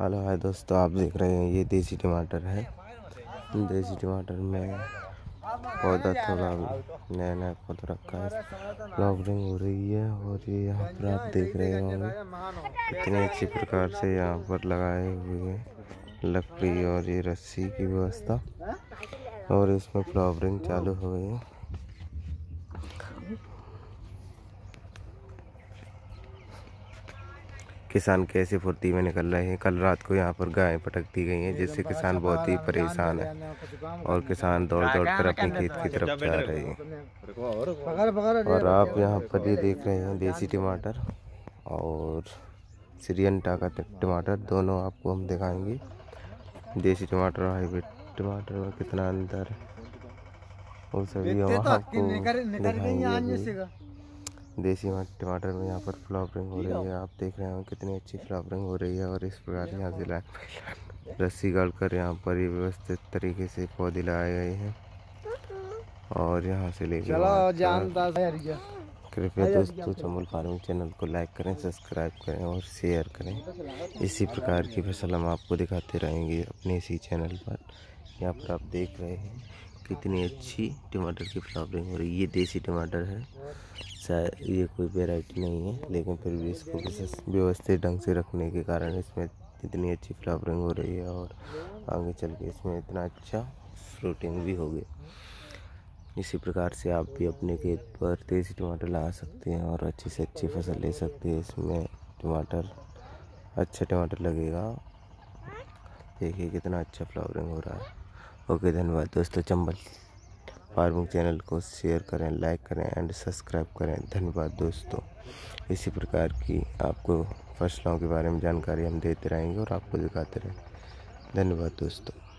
Hello hi दोस्तों, आप देख रहे हैं ये देसी टमाटर है। देसी टमाटर में पौधा थोड़ा नया नया पौधा रखा है, फ्लावरिंग हो रही है। और ये यहाँ पर आप देख रहे होंगे कितने अच्छी प्रकार से यहाँ पर लगाए हुए हैं लकड़ी और ये रस्सी की व्यवस्था, और इसमें फ्लावरिंग चालू हो गई है। किसान कैसे फुर्ती में निकल रहे हैं। कल रात को यहाँ पर गायें पटक दी गई हैं, जिससे किसान बहुत ही परेशान है और किसान दौड़ दौड़ कर अपने खेत की तरफ जा रहे हैं। और आप यहाँ पर ये देख रहे हैं देसी टमाटर और सिरियंटा का टमाटर, दोनों आपको हम दिखाएंगे। देसी टमाटर और हाइब्रिड टमाटर में कितना अंतर है वो सभी हम आपको दिखाएंगे। देसी टमाटर में यहाँ पर फ्लावरिंग हो रही है, आप देख रहे हैं कितनी अच्छी फ्लावरिंग हो रही है। और इस प्रकार यहाँ से रस्सी गाड़कर यहाँ पर ये व्यवस्थित तरीके से पौधे लगाए गए हैं। और यहाँ से लेकर कृपया दोस्तों चंबल फार्मिंग चैनल को लाइक करें, सब्सक्राइब करें और शेयर करें। इसी प्रकार की फसल हम आपको दिखाते रहेंगे अपने इसी चैनल पर। यहाँ पर आप देख रहे हैं कितनी अच्छी टमाटर की फ्लावरिंग हो रही है। ये देसी टमाटर है, शायद ये कोई वैरायटी नहीं है, लेकिन फिर भी इसको व्यवस्थित ढंग से रखने के कारण इसमें इतनी अच्छी फ्लावरिंग हो रही है और आगे चल के इसमें इतना अच्छा फ्रूटिंग भी होगी। इसी प्रकार से आप भी अपने खेत पर देसी टमाटर लगा सकते हैं और अच्छी से अच्छी फसल ले सकते हैं। इसमें अच्छा टमाटर लगेगा। देखिए कितना अच्छा फ्लावरिंग हो रहा है। ओके, धन्यवाद दोस्तों। चंबल फार्मिंग चैनल को शेयर करें, लाइक करें एंड सब्सक्राइब करें। धन्यवाद दोस्तों। इसी प्रकार की आपको फसलों के बारे में जानकारी हम देते रहेंगे और आपको दिखाते रहेंगे। धन्यवाद दोस्तों।